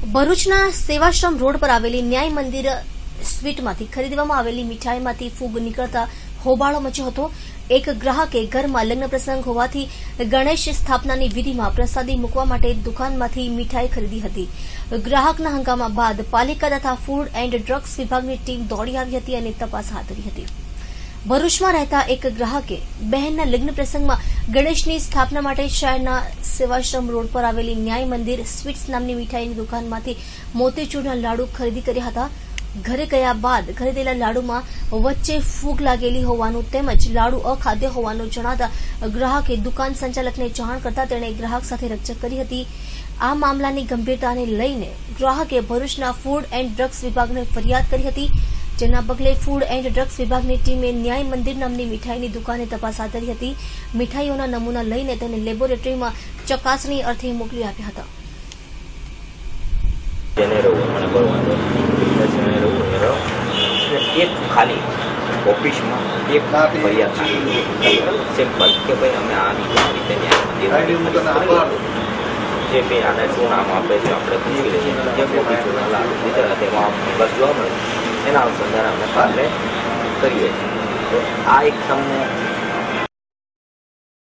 ભરૂચના સેવાશ્રમ રોડ પર આવેલી ન્યાય મંદિર સ્વીટમાંથી ખરીદવામાં આવેલી મીઠાઈમાંથી ફૂગ નીકળતા હોબાળો મચ્યો હતો। એક ગ્રાહકે ઘરમાં લગ્ન પ્રસંગ હોવાથી ગણેશ સ્થાપનાની વિધિમાં પ્રસાદી મૂકવા માટે દુકાનમાંથી મીઠાઈ ખરીદી હતી। ગ્રાહકના હંગામા બાદ પાલિકા તથા ફૂડ એન્ડ ડ્રગ્સ વિભાગની ટીમ દોડી આવી હતી અને તપાસ હાથ ધરી હતી। ભરૂચમાં રહેતા એક ગ્રાહકે બહેનના લગ્ન પ્રસંગમાં ગણેશની સ્થાપના માટે શહેરના સેવાશ્રમ રોડ પર આવેલી ન્યાય મંદિર સ્વીટ્સ નામની મીઠાઈની દુકાનમાંથી મોતીચૂરના લાડુ ખરીદી કર્યા હતા। ઘરે ગયા બાદ ખરીદેલા લાડુમાં વચ્ચે ફૂગ લાગેલી હોવાનું તેમજ લાડુ અખાદ્ય હોવાનું જણાતા ગ્રાહકે દુકાન સંચાલકને જાણ કરતા તેણે ગ્રાહક સાથે રકઝક કરી હતી। આ મામલાની ગંભીરતાને લઈને ગ્રાહકે ભરૂચના ફૂડ એન્ડ ડ્રગ્સ વિભાગને ફરિયાદ કરી હતી, જેના પગલે ફૂડ એન્ડ ડ્રગ્સ વિભાગની ટીમે ન્યાય મંદિર નામની મીઠાઈની દુકાને તપાસ હાથ ધરી હતી। મીઠાઈઓના નમૂના લઈને તેને લેબોરેટરીમાં ચકાસણી અર્થે મોકલી આપ્યા હતા। एक खाली ऑफिस में एक फरियाद सिंपल के भाई हमें आ रीते जे भाई आने शू नाम आपे अपने पूछी लीजिए जे मोटी चूना लाडू लीधा तेमा बस जो મળે એના અનુસંધાને અમે કાલે કરીએ। તો આ એક તમને